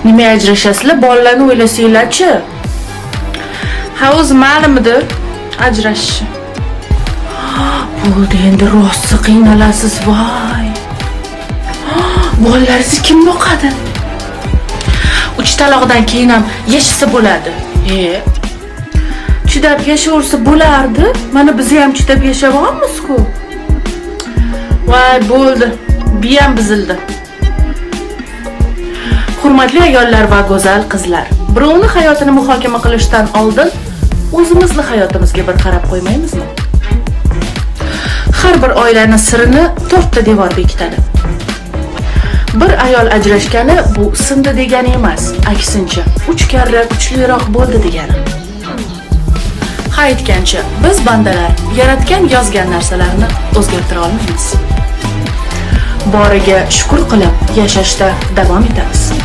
Nima ajrashasizlar? Bolalarni o'ylasanglar-chi. Ha, o'zi ma'lumdir ajrashish. Bo'ldi, endi rosti qiynalasiz, voy. Bolalaringizni kim boqadi? 3 taloqdan keyin ham yashasa bo'ladi. Chidab yashaversa bo'lardi. Mana biz ham chidab yashaganmiz-ku. Voy, bo'ldi. Biyam buzildi. Hurmatli ayollar va go'zal qizlar, birovning hayotini muhokama qilishdan oldin o'zimizning hayotimizga bir qarab qo'ymaymizmi? Har bir oilaning sirini 4 ta devor bekitadi. Bir ayol ajrashgani bu sindi degani emas, aksincha 3 karra kuchliroq bo'ldi degani. Ha, aytgancha, biz bandalar yaratgan yozgan narsalarni o'zgartira olmaymiz. Boriga shukr qilib yashashda davom etamiz.